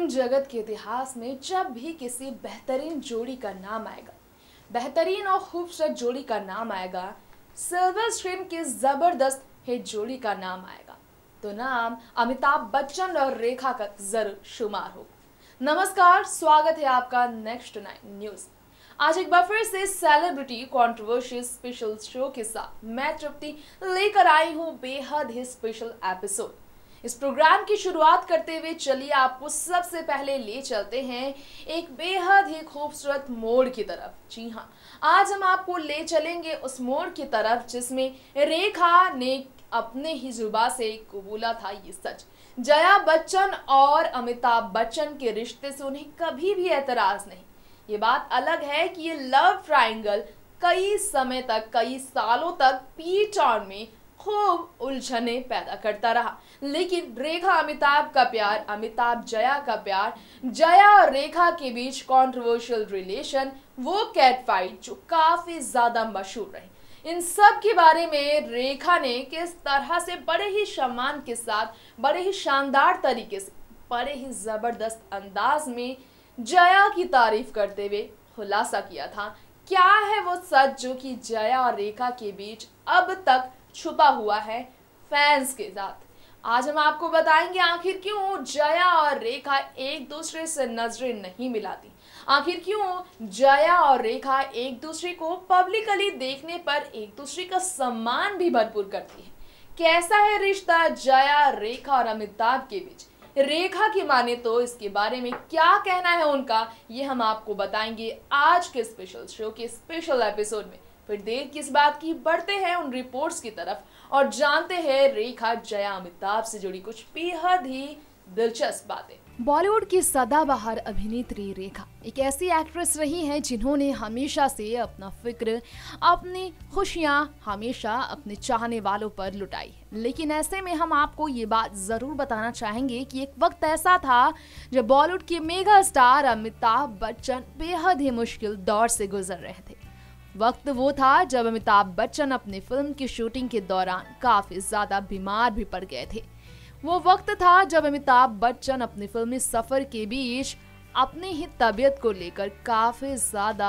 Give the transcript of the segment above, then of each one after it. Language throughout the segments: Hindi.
फिल्म जगत के इतिहास में जब भी किसी बेहतरीन जोड़ी का नाम आएगा, बेहतरीन और खूबसूरत जोड़ी का नाम आएगा, सिल्वर स्क्रीन की जबरदस्त हिट जोड़ी का नाम आएगा, तो नाम अमिताभ बच्चन और रेखा का जरूर शुमार होगा। नमस्कार, स्वागत है आपका नेक्स्ट 9 न्यूज। आज एक बार फिर से सेलिब्रिटी कंट्रोवर्शियल स्पेशल शो के साथ मैं तृप्ति लेकर आई हूँ बेहद ही स्पेशल एपिसोड। इस प्रोग्राम की शुरुआत करते हुए चलिए आपको सबसे पहले ले चलते हैं एक बेहद ही खूबसूरत मोड़ की तरफ। जी हाँ, आज हम आपको ले चलेंगे उस मोड़ की तरफ जिसमें रेखा ने अपने ही जुबान से कबूला था ये सच। जया बच्चन और अमिताभ बच्चन के रिश्ते से उन्हें कभी भी एतराज नहीं। ये बात अलग है कि ये लव ट्रायंगल कई समय तक, कई सालों तक पी टाउन में खूब उलझने पैदा करता रहा, लेकिन रेखा अमिताभ का प्यार, अमिताभ जया का प्यार, जया और रेखा के बीच कंट्रोवर्शियल रिलेशन, वो कैट फाइट जो काफी ज्यादा मशहूर रही, इन सब के बारे में रेखा ने किस तरह से बड़े ही सम्मान के साथ, बड़े ही शानदार तरीके से, बड़े ही जबरदस्त अंदाज में जया की तारीफ करते हुए खुलासा किया था। क्या है वो सच जो कि जया और रेखा के बीच अब तक छुपा हुआ है फैंस के साथ। आज हम आपको बताएंगे आखिर क्यों जया और रेखा एक दूसरे से नजरें नहीं मिलाती, आखिर क्यों जया और रेखा एक दूसरे को पब्लिकली देखने पर एक दूसरे का सम्मान भी भरपूर करती है। कैसा है रिश्ता जया, रेखा और अमिताभ के बीच। रेखा की माने तो इसके बारे में क्या कहना है उनका, ये हम आपको बताएंगे आज के स्पेशल शो के स्पेशल एपिसोड में। फिर देर किस बात की, बढ़ते हैं उन रिपोर्ट्स की तरफ और जानते हैं रेखा जया अमिताभ से जुड़ी कुछ बेहद ही दिलचस्प बातें। बॉलीवुड की सदाबहार अभिनेत्री रेखा एक ऐसी एक्ट्रेस रही है जिन्होंने हमेशा से अपना फिक्र, अपनी खुशियां हमेशा अपने चाहने वालों पर लुटाई है। लेकिन ऐसे में हम आपको ये बात जरूर बताना चाहेंगे कि एक वक्त ऐसा था जब बॉलीवुड के मेगा स्टार अमिताभ बच्चन बेहद ही मुश्किल दौर से गुजर रहे थे। वक्त वो था जब अमिताभ बच्चन अपनी फिल्म की शूटिंग के दौरान काफी ज्यादा बीमार भी पड़ गए थे। वो वक्त था जब अमिताभ बच्चन अपने फिल्मी सफर के बीच अपनी ही तबीयत को लेकर काफी ज्यादा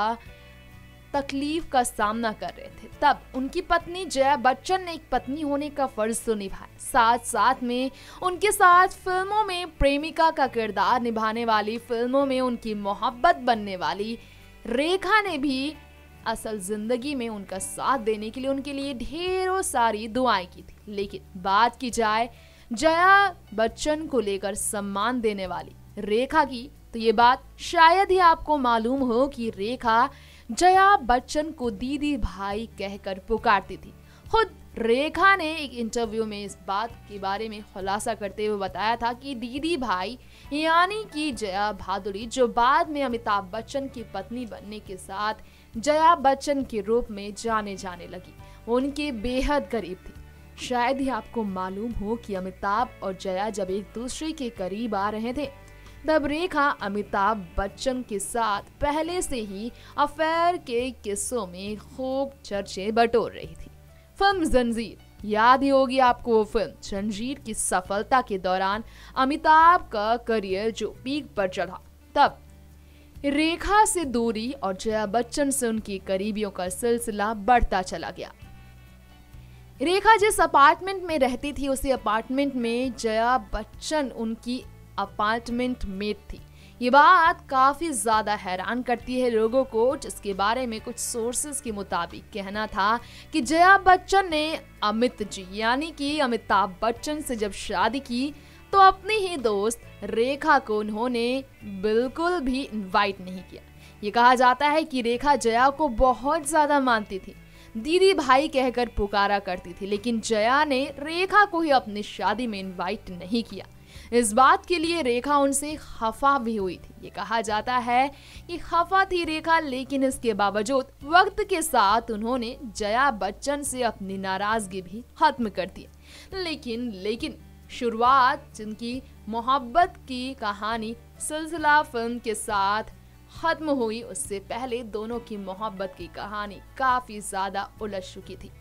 तकलीफ का सामना कर रहे थे। तब उनकी पत्नी जया बच्चन ने एक पत्नी होने का फर्ज तो निभाया, साथ साथ में उनके साथ फिल्मों में प्रेमिका का किरदार निभाने वाली, फिल्मों में उनकी मोहब्बत बनने वाली रेखा ने भी असल जिंदगी में उनका साथ देने के लिए उनके लिए ढेरों सारी दुआएं की थी। लेकिन बात की जाए जया बच्चन को लेकर सम्मान देने वाली रेखा की, तो ये बात शायद ही आपको मालूम हो कि रेखा जया बच्चन को दीदी भाई कहकर पुकारती थी। खुद रेखा ने एक इंटरव्यू में इस बात के बारे में खुलासा करते हुए बताया था कि दीदी भाई यानी कि जया भादुड़ी, जो बाद में अमिताभ बच्चन की पत्नी बनने के साथ जया बच्चन के रूप में जाने लगी, उनके बेहद करीब थी। शायद ही आपको मालूम हो कि अमिताभ और जया जब एक दूसरे के करीब आ रहे थे, तब रेखा अमिताभ बच्चन के साथ पहले से ही अफेयर के किस्सों में खूब चर्चे बटोर रही थी। फिल्म जंजीर, याद ही होगी आपको वो फिल्म। जंजीर की सफलता के दौरान अमिताभ का करियर जो पीक पर चढ़ा, तब रेखा से दूरी और जया बच्चन से उनकी करीबियों का सिलसिला बढ़ता चला गया। रेखा जिस अपार्टमेंट में रहती थी, उसी अपार्टमेंट में जया बच्चन उनकी अपार्टमेंट मेट थी। ये बात काफी ज्यादा हैरान करती है लोगों को, जिसके बारे में कुछ सोर्सेस के मुताबिक कहना था कि जया बच्चन ने अमित जी यानी कि अमिताभ बच्चन से जब शादी की तो अपनी ही दोस्त रेखा को उन्होंने बिल्कुल भी इनवाइट नहीं किया। ये कहा जाता है कि रेखा जया को बहुत ज्यादा मानती थी, दीदी भाई कहकर पुकारा करती थी, लेकिन जया ने रेखा को ही अपनी शादी में इनवाइट नहीं किया। इस बात के लिए रेखा उनसे खफा भी हुई थी। ये कहा जाता है कि खफा थी रेखा, लेकिन इसके बावजूद वक्त के साथ उन्होंने जया बच्चन से अपनी नाराजगी भी खत्म कर दी। लेकिन शुरुआत जिनकी मोहब्बत की कहानी सिलसिला फिल्म के साथ खत्म हुई, उससे पहले दोनों की मोहब्बत की कहानी काफी ज्यादा उलझ चुकी थी।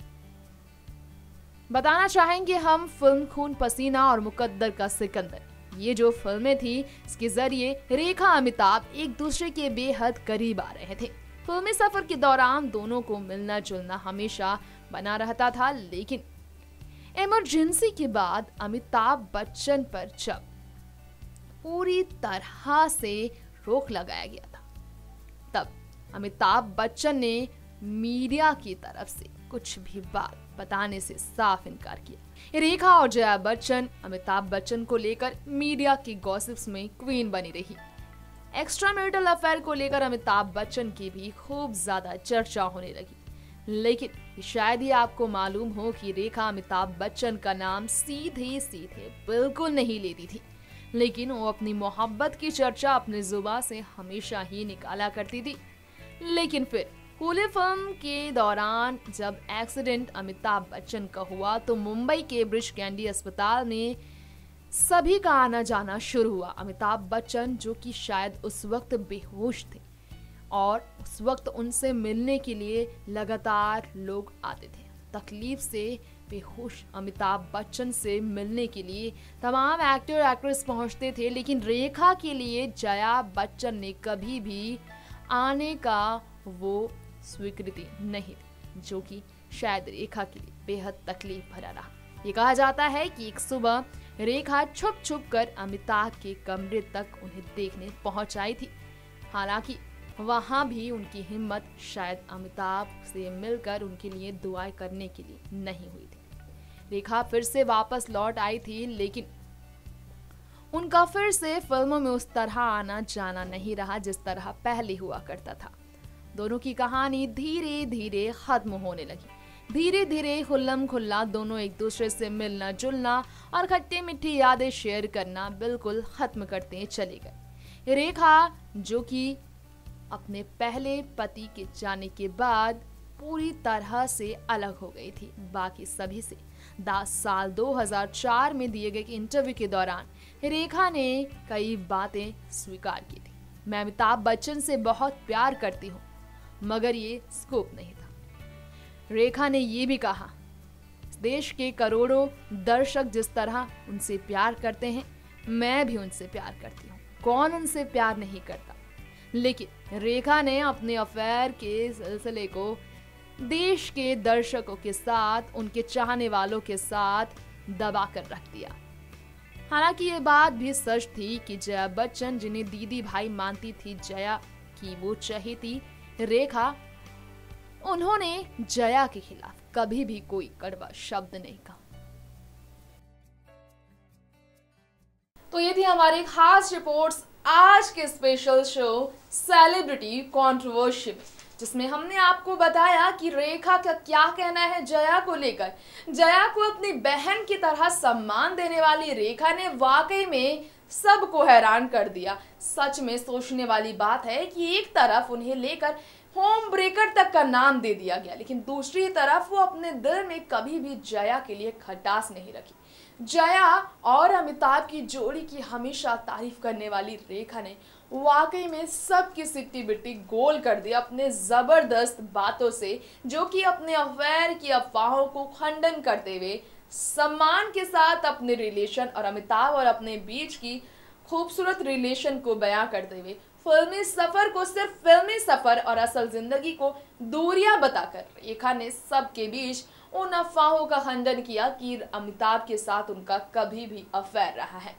बताना चाहेंगे हम फिल्म खून पसीना और मुकद्दर का सिकंदर, ये जो फिल्में थी, इसके जरिए रेखा अमिताभ एक दूसरे के बेहद करीब आ रहे थे। फिल्मी सफर के दौरान दोनों को मिलना जुलना हमेशा बना रहता था, लेकिन इमरजेंसी के बाद अमिताभ बच्चन पर जब पूरी तरह से रोक लगाया गया था, तब अमिताभ बच्चन ने मीडिया की तरफ से कुछ भी बात बताने से साफ इनकार किया। रेखा और जया बच्चन अमिताभ बच्चन को लेकर मीडिया की गॉसिप्स में क्वीन बनी रही। एक्स्ट्रा मैरिटल अफेयर को लेकर अमिताभ बच्चन की भी खूब ज्यादा चर्चा होने लगी, लेकिन शायद ही आपको मालूम हो कि रेखा अमिताभ बच्चन का नाम सीधे सीधे बिल्कुल नहीं लेती थी, लेकिन वो अपनी मोहब्बत की चर्चा अपने जुबान से हमेशा ही निकाला करती थी। लेकिन फिर कूली फिल्म के दौरान जब एक्सीडेंट अमिताभ बच्चन का हुआ तो मुंबई के ब्रिच कैंडी अस्पताल में सभी का आना जाना शुरू हुआ। अमिताभ बच्चन, जो कि शायद उस वक्त बेहोश थे, और उस वक्त उनसे मिलने के लिए लगातार लोग आते थे। तकलीफ से बेहोश अमिताभ बच्चन से मिलने के लिए तमाम एक्टर एक्ट्रेस पहुंचते थे, लेकिन रेखा के लिए जया बच्चन ने कभी भी आने का वो स्वीकृति नहीं दी, जो कि शायद रेखा के लिए बेहद तकलीफ भरा रहा। ये कहा जाता है कि एक सुबह रेखा छुप छुप कर अमिताभ के कमरे तक उन्हें देखने पहुंच आई थी। हालांकि वहां भी उनकी हिम्मत शायद अमिताभ से मिलकर उनके लिए दुआएं करने के लिए नहीं हुई थी। रेखा फिर से वापस लौट आई थी, लेकिन उनका फिर से फिल्मों में उस तरह आना जाना नहीं रहा जिस तरह पहले हुआ करता था। दोनों की कहानी धीरे धीरे खत्म होने लगी। धीरे धीरे खुल्लम खुल्ला दोनों एक दूसरे से मिलना जुलना और खट्टी मीठी यादें शेयर करना बिल्कुल खत्म करते चले गए। रेखा, जो कि अपने पहले पति के जाने के बाद पूरी तरह से अलग हो गई थी बाकी सभी से। 10 साल 2004 में दिए गए इंटरव्यू के दौरान रेखा ने कई बातें स्वीकार की थी। मैं अमिताभ बच्चन से बहुत प्यार करती हूँ, मगर ये स्कूप नहीं था। रेखा ने ये भी कहा, देश के करोड़ों दर्शक जिस तरह उनसे प्यार करते हैं, मैं भी उनसे प्यार करती हूँ। कौन उनसे प्यार नहीं करता? लेकिन रेखा ने अपने अफेयर के सिलसिले को देश के दर्शकों के साथ, उनके चाहने वालों के साथ दबा कर रख दिया। हालांकि ये बात भी सच थी कि जया बच्चन, जिन्हें दीदी भाई मानती थी जया की वो चहेती रेखा, उन्होंने जया के खिलाफ कभी भी कोई कड़वा शब्द नहीं कहा। तो ये थी हमारी खास रिपोर्ट्स आज के स्पेशल शो सेलिब्रिटी कंट्रोवर्सी में, जिसमें हमने आपको बताया कि रेखा का क्या कहना है जया को लेकर। जया को अपनी बहन की तरह सम्मान देने वाली रेखा ने वाकई में सबको हैरान कर दिया। सच में सोचने वाली बात है कि एक तरफ उन्हें लेकर होम ब्रेकर तक का नाम दे दिया गया, लेकिन दूसरी तरफ वो अपने दिल में कभी भी जया के लिए खटास नहीं रखी। जया और अमिताभ की जोड़ी की हमेशा तारीफ करने वाली रेखा ने वाकई में सबकी सिट्टी बिट्टी गोल कर दी अपने जबरदस्त बातों से, जो कि अपने अफेयर की अफवाहों को खंडन करते हुए सम्मान के साथ अपने रिलेशन और अमिताभ और अपने बीच की खूबसूरत रिलेशन को बयां करते हुए फिल्मी सफर को सिर्फ फिल्मी सफर और असल जिंदगी को दूरियां बताकर रेखा ने सबके बीच उन अफवाहों का खंडन किया कि अमिताभ के साथ उनका कभी भी अफेयर रहा है।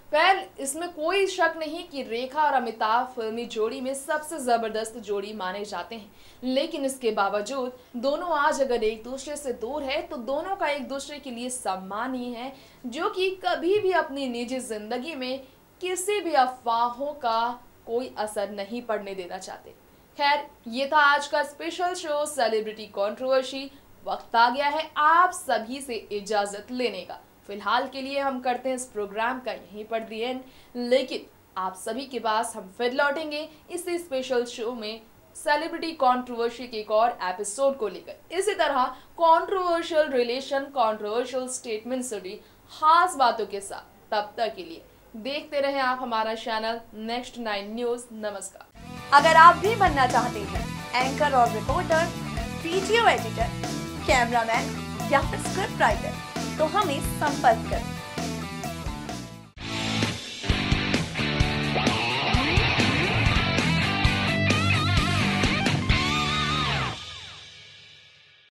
इसमें कोई शक नहीं कि रेखा और अमिताभ फिल्मी जोड़ी में सबसे जबरदस्त जोड़ी माने जाते हैं, लेकिन इसके बावजूद दोनों आज अगर एक दूसरे से दूर है तो दोनों का एक दूसरे के लिए सम्मान ही है, जो कि कभी भी अपनी निजी जिंदगी में किसी भी अफवाहों का कोई असर नहीं पड़ने देना चाहते। खैर, ये था आज का स्पेशल शो सेलिब्रिटी कंट्रोवर्सी। वक्त आ गया है आप सभी से इजाजत लेने का। फिलहाल के लिए हम करते हैं इस प्रोग्राम का यहीं पर दी एंड, लेकिन आप सभी के पास हम फिर लौटेंगे इसी स्पेशल शो में सेलिब्रिटी कंट्रोवर्सी के एक और एपिसोड को लेकर। इसी तरह कंट्रोवर्शियल रिलेशन, कंट्रोवर्शियल स्टेटमेंट से जुड़ी खास बातों के साथ। तब तक के लिए देखते रहें आप हमारा चैनल नेक्स्ट 9 न्यूज। नमस्कार। अगर आप भी बनना चाहते हैं एंकर और रिपोर्टर, वीडियो एडिटर, कैमरामैन या फिर स्क्रिप्ट राइटर, तो हमें संपर्क करें।